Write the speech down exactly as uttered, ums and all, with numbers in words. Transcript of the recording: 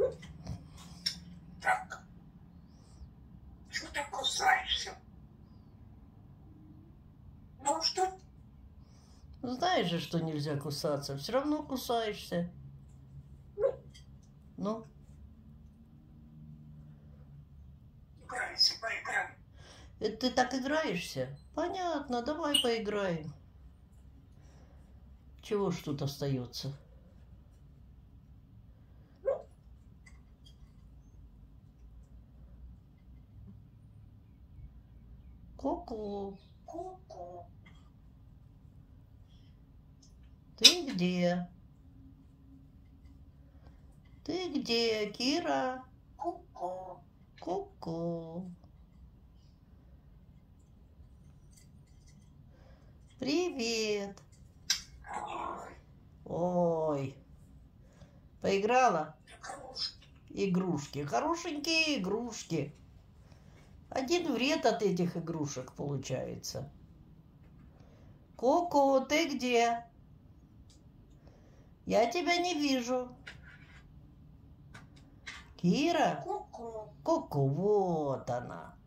Так. Что ты кусаешься? Ну что? Знаешь же, что нельзя кусаться. Все равно кусаешься. Ну? Играйся, поиграем. Это ты так играешься? Понятно, давай поиграем. Чего ж тут остается? Ку-ку. Ку-ку. Ты где? Ты где, Кира? Ку-ку. Ку-ку. Привет. Ой. Поиграла? Игрушки. Игрушки. Хорошенькие игрушки. Один вред от этих игрушек получается. Ку-ку, ты где? Я тебя не вижу. Кира? Ку-ку. Ку-ку, вот она.